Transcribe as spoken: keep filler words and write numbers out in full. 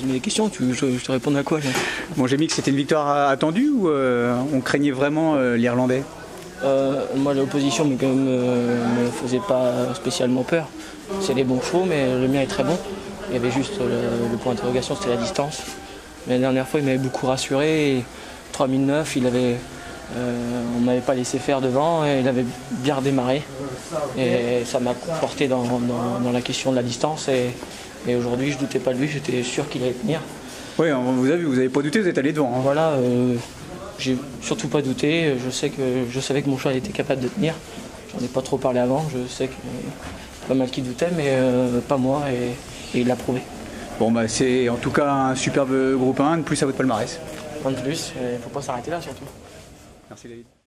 mis des questions, tu, je, je te réponds à quoi là? Bon, j'ai mis que c'était une victoire attendue ou euh, on craignait vraiment euh, l'Irlandais? euh, Moi, l'opposition ne me, me, me faisait pas spécialement peur. C'est des bons chevaux, mais le mien est très bon. Il y avait juste le, le point d'interrogation, c'était la distance. Mais la dernière fois, il m'avait beaucoup rassuré. Et trois mille neuf, il avait, euh, on ne m'avait pas laissé faire devant et il avait bien redémarré. Et ça m'a conforté dans, dans, dans la question de la distance. Et, et aujourd'hui, je ne doutais pas de lui, j'étais sûr qu'il allait tenir. Oui, on vous a vu, vous n'avez pas douté, vous êtes allé devant. Hein. Voilà, euh, j'ai surtout pas douté. Je, sais que, je savais que mon cheval était capable de tenir. J'en ai pas trop parlé avant. Je sais que pas mal qui doutaient, mais euh, pas moi. Et, et il l'a prouvé. Bon, bah, c'est en tout cas un superbe groupe un, de plus à votre palmarès. Un de plus, il ne faut pas s'arrêter là surtout. Merci David.